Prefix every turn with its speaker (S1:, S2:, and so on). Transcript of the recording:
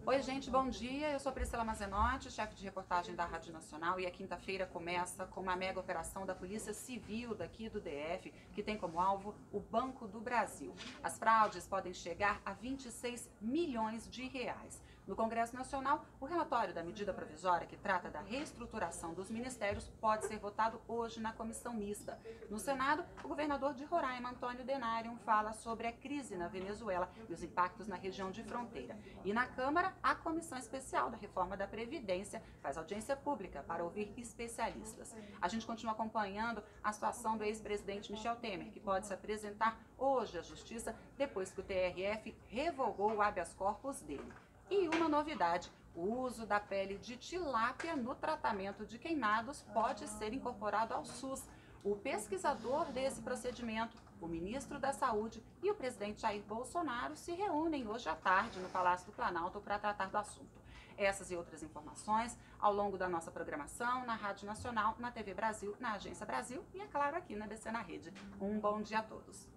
S1: Oi, gente, bom dia. Eu sou Priscila Mazenotti, chefe de reportagem da Rádio Nacional, e a quinta-feira começa com uma mega operação da Polícia Civil daqui do DF, que tem como alvo o Banco do Brasil. As fraudes podem chegar a 26 milhões de reais. No Congresso Nacional, o relatório da medida provisória que trata da reestruturação dos ministérios pode ser votado hoje na comissão mista. No Senado, o governador de Roraima, Antônio Denarium, fala sobre a crise na Venezuela e os impactos na região de fronteira. E na Câmara, a Comissão Especial da Reforma da Previdência faz audiência pública para ouvir especialistas. A gente continua acompanhando a situação do ex-presidente Michel Temer, que pode se apresentar hoje à Justiça depois que o TRF revogou o habeas corpus dele. E uma novidade, o uso da pele de tilápia no tratamento de queimados pode ser incorporado ao SUS. O pesquisador desse procedimento, o ministro da Saúde e o presidente Jair Bolsonaro se reúnem hoje à tarde no Palácio do Planalto para tratar do assunto. Essas e outras informações ao longo da nossa programação na Rádio Nacional, na TV Brasil, na Agência Brasil e, é claro, aqui na ABC na Rede. Um bom dia a todos.